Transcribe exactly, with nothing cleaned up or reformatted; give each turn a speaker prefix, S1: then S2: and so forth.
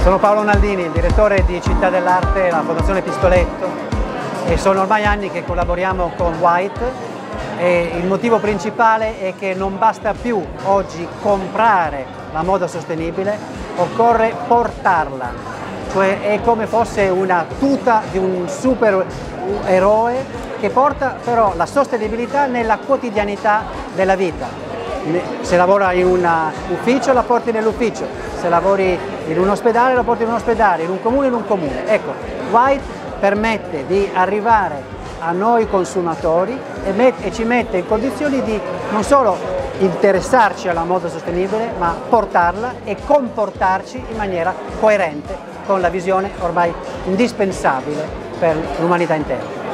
S1: Sono Paolo Naldini, il direttore di Città dell'Arte, la Fondazione Pistoletto, e sono ormai anni che collaboriamo con White e il motivo principale è che non basta più oggi comprare la moda sostenibile, occorre portarla, cioè è come fosse una tuta di un supereroe che porta però la sostenibilità nella quotidianità della vita. Se lavora in un ufficio la porti nell'ufficio, se lavori in un ospedale la porti in un ospedale, in un comune in un comune. Ecco, White permette di arrivare a noi consumatori e, e ci mette in condizioni di non solo interessarci alla moda sostenibile, ma portarla e comportarci in maniera coerente con la visione ormai indispensabile per l'umanità intera.